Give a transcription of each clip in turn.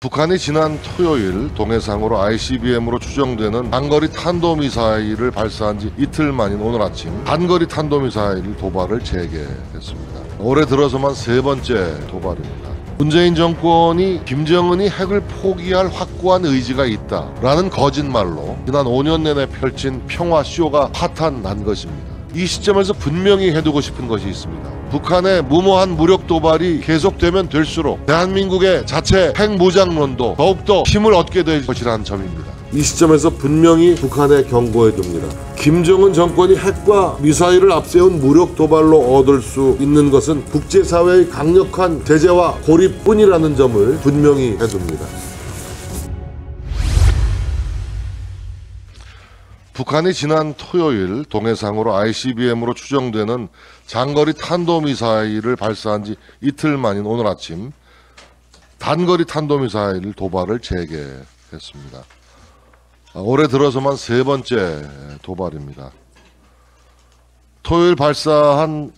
북한이 지난 토요일 동해상으로 ICBM으로 추정되는 단거리 탄도미사일을 발사한 지 이틀 만인 오늘 아침 단거리 탄도미사일 도발을 재개했습니다. 올해 들어서만 세 번째 도발입니다. 문재인 정권이 김정은이 핵을 포기할 확고한 의지가 있다라는 거짓말로 지난 5년 내내 펼친 평화쇼가 파탄 난 것입니다. 이 시점에서 분명히 해두고 싶은 것이 있습니다. 북한의 무모한 무력 도발이 계속되면 될수록 대한민국의 자체 핵무장론도 더욱더 힘을 얻게 될 것이라는 점입니다. 이 시점에서 분명히 북한에 경고해 둡니다. 김정은 정권이 핵과 미사일을 앞세운 무력 도발로 얻을 수 있는 것은 국제사회의 강력한 제재와 고립뿐이라는 점을 분명히 해둡니다. 북한이 지난 토요일 동해상으로 ICBM으로 추정되는 장거리 탄도미사일을 발사한 지 이틀 만인 오늘 아침 단거리 탄도미사일 도발을 재개했습니다. 올해 들어서만 세 번째 도발입니다. 토요일 발사한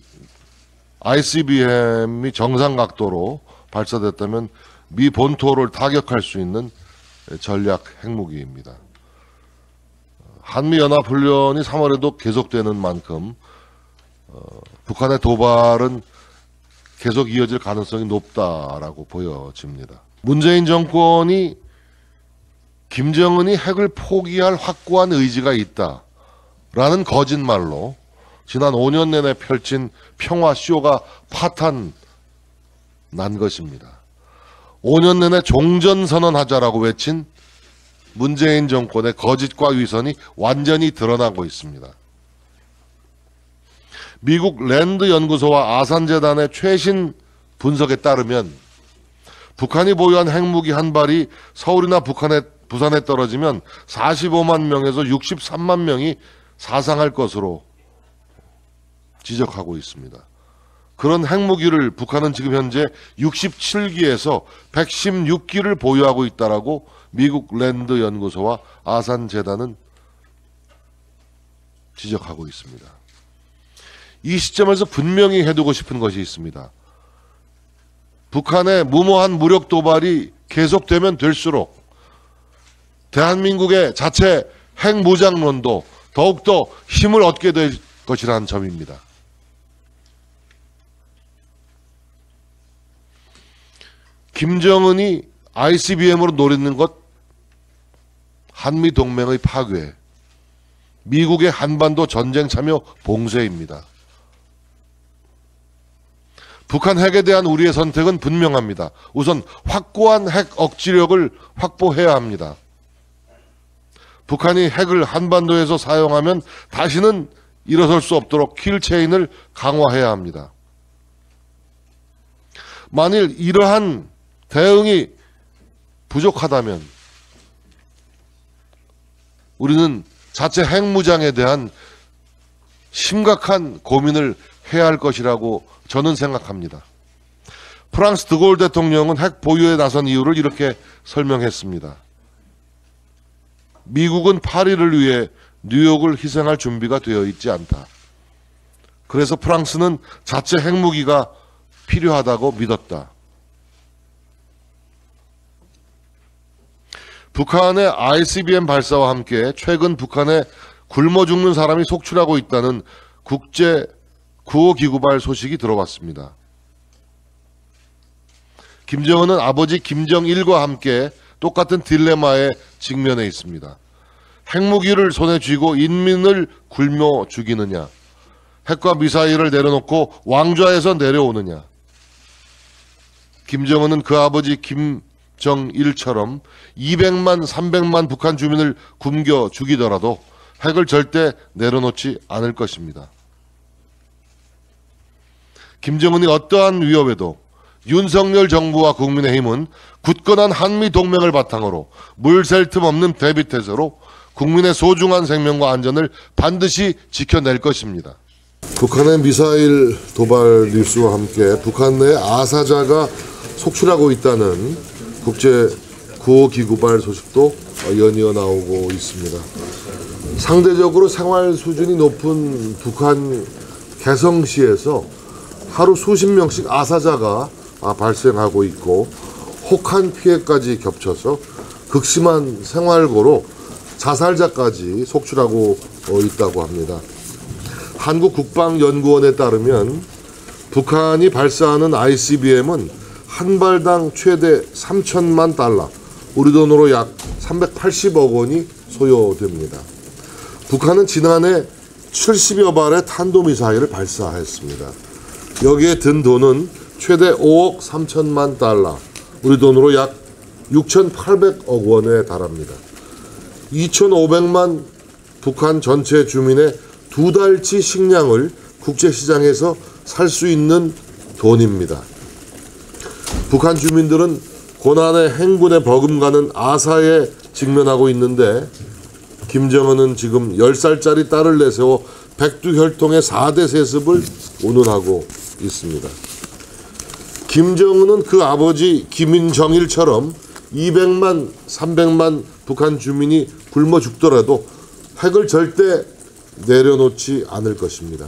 ICBM이 정상 각도로 발사됐다면 미 본토를 타격할 수 있는 전략 핵무기입니다. 한미연합훈련이 3월에도 계속되는 만큼 북한의 도발은 계속 이어질 가능성이 높다라고 보여집니다. 문재인 정권이 김정은이 핵을 포기할 확고한 의지가 있다라는 거짓말로 지난 5년 내내 펼친 평화쇼가 파탄 난 것입니다. 5년 내내 종전선언하자라고 외친 문재인 정권의 거짓과 위선이 완전히 드러나고 있습니다. 미국 랜드 연구소와 아산재단의 최신 분석에 따르면 북한이 보유한 핵무기 한 발이 서울이나 부산에 떨어지면 45만 명에서 63만 명이 사상할 것으로 지적하고 있습니다. 그런 핵무기를 북한은 지금 현재 67기에서 116기를 보유하고 있다라고 미국 랜드 연구소와 아산재단은 지적하고 있습니다. 이 시점에서 분명히 해두고 싶은 것이 있습니다. 북한의 무모한 무력 도발이 계속되면 될수록 대한민국의 자체 핵무장론도 더욱더 힘을 얻게 될 것이라는 점입니다. 김정은이 ICBM으로 노리는 것, 한미동맹의 파괴, 미국의 한반도 전쟁 참여 봉쇄입니다. 북한 핵에 대한 우리의 선택은 분명합니다. 우선 확고한 핵 억지력을 확보해야 합니다. 북한이 핵을 한반도에서 사용하면 다시는 일어설 수 없도록 킬체인을 강화해야 합니다. 만일 이러한 대응이 부족하다면 우리는 자체 핵무장에 대한 심각한 고민을 해야 할 것이라고 저는 생각합니다. 프랑스 드골 대통령은 핵 보유에 나선 이유를 이렇게 설명했습니다. 미국은 파리를 위해 뉴욕을 희생할 준비가 되어 있지 않다. 그래서 프랑스는 자체 핵무기가 필요하다고 믿었다. 북한의 ICBM 발사와 함께 최근 북한에 굶어 죽는 사람이 속출하고 있다는 국제 구호기구발 소식이 들어왔습니다. 김정은은 아버지 김정일과 함께 똑같은 딜레마에 직면해 있습니다. 핵무기를 손에 쥐고 인민을 굶어 죽이느냐, 핵과 미사일을 내려놓고 왕좌에서 내려오느냐. 김정은은 그 아버지 김정일처럼 200만, 300만 북한 주민을 굶겨 죽이더라도 핵을 절대 내려놓지 않을 것입니다. 김정은이 어떠한 위협에도 윤석열 정부와 국민의힘은 굳건한 한미동맹을 바탕으로 물샐 틈 없는 대비태세로 국민의 소중한 생명과 안전을 반드시 지켜낼 것입니다. 북한의 미사일 도발 뉴스와 함께 북한 내 아사자가 속출하고 있다는 국제 구호기구발 소식도 연이어 나오고 있습니다. 상대적으로 생활 수준이 높은 북한 개성시에서 하루 수십 명씩 아사자가 발생하고 있고 혹한 피해까지 겹쳐서 극심한 생활고로 자살자까지 속출하고 있다고 합니다. 한국국방연구원에 따르면 북한이 발사하는 ICBM은 한 발당 최대 3천만 달러, 우리 돈으로 약 380억 원이 소요됩니다. 북한은 지난해 70여 발의 탄도미사일을 발사했습니다. 여기에 든 돈은 최대 5억 3천만 달러, 우리 돈으로 약 6,800억 원에 달합니다. 2,500만 북한 전체 주민의 2달치 식량을 국제시장에서 살 수 있는 돈입니다. 북한 주민들은 고난의 행군에 버금가는 아사에 직면하고 있는데 김정은은 지금 10살짜리 딸을 내세워 백두혈통의 4대 세습을 운운하고 있습니다. 김정은은 그 아버지 김인정일처럼 200만, 300만 북한 주민이 굶어 죽더라도 핵을 절대 내려놓지 않을 것입니다.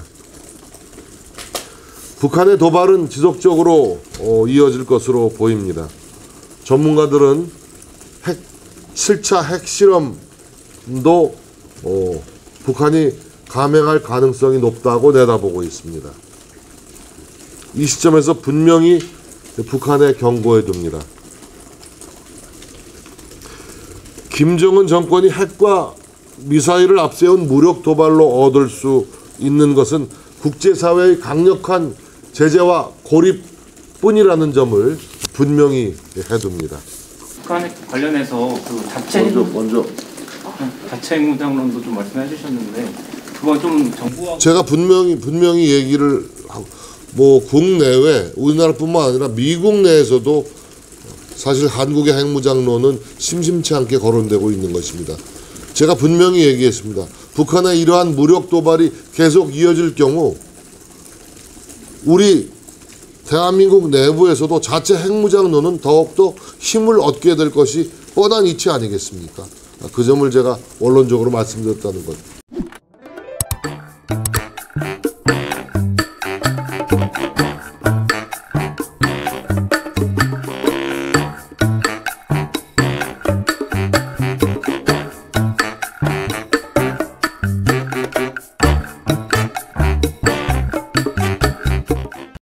북한의 도발은 지속적으로 이어질 것으로 보입니다. 전문가들은 7차 핵실험도 북한이 감행할 가능성이 높다고 내다보고 있습니다. 이 시점에서 분명히 북한에 경고해 둡니다. 김정은 정권이 핵과 미사일을 앞세운 무력 도발로 얻을 수 있는 것은 국제사회의 강력한 제재와 고립뿐이라는 점을 분명히 해둡니다. 북한에 관련해서 그 자체 핵무장론도 좀 말씀해 주셨는데 그건 좀 정부와 제가 분명히 얘기를 하고 국내외 우리나라뿐만 아니라 미국 내에서도 사실 한국의 핵무장론은 심심치 않게 거론되고 있는 것입니다. 제가 분명히 얘기했습니다. 북한의 이러한 무력 도발이 계속 이어질 경우 우리 대한민국 내부에서도 자체 핵무장론은 더욱더 힘을 얻게 될 것이 뻔한 이치 아니겠습니까? 그 점을 제가 원론적으로 말씀드렸다는 것.